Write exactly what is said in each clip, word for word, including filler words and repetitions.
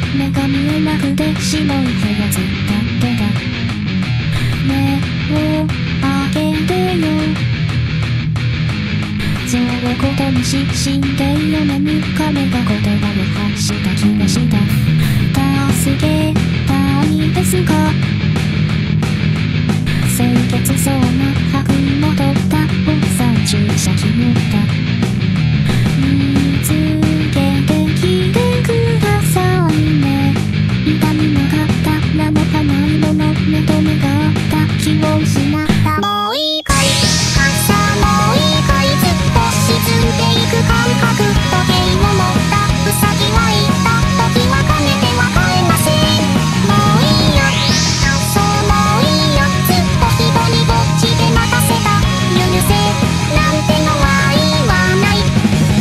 目が見えなくて白い部屋突っ立ってた。目を開けてよ、そういうことにし死んでいよ眠彼が言葉を発した気がした。助けたいですか、清潔そうな白衣の取ったおっさん注射器打った。見つけてきてくださいね、痛みなかったらもかないもの、目と目があった気を失った。もういいかい傘、もういいかい、ずっと沈んでいく感覚、時計を持ったウサギは言った、時はかねては変えません。もういいよ、そうもういいよ、ずっと人にぼっちで待たせた、許せなんてのは言わない。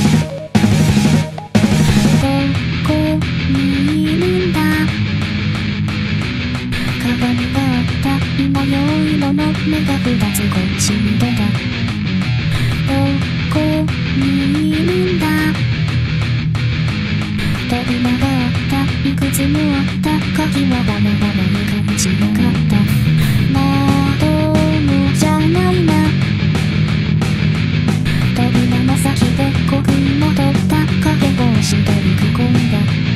どこにいるんだ、鏡があった今宵色の目が二つこっちに出た。どこにいるんだ、扉があった、いくつもあった鍵はバラバラに感じなかった。まともじゃないな、扉の先で古墳の取った影帽子取り囲んだ。